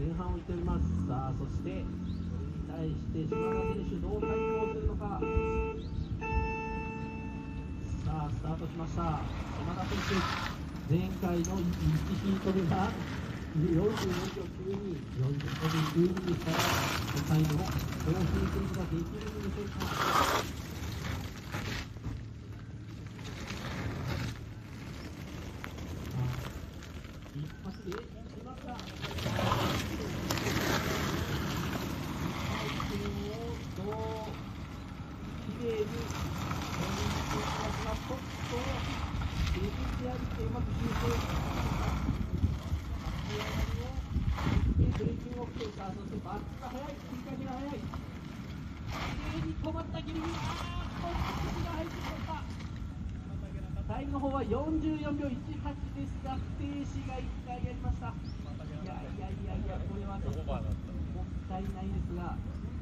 前半をいっております。さあそしてそれに対して島田選手どう対抗するのか。さあスタートしました。島田選手、前回の1ヒート目が44秒92、40分12にしたらタイムを更新することができるのでしょうか。一発で決まった。きれいにちょっとデビューやりてうまく修正ブレーキングをしていた。そしてバックが速い、切り返しが速い、きれいに止まったギリギリ、少しが入ってしまった。タイムの方は44秒18ですが、不停止が1回やりました。いや、これはちょっともったいないですが。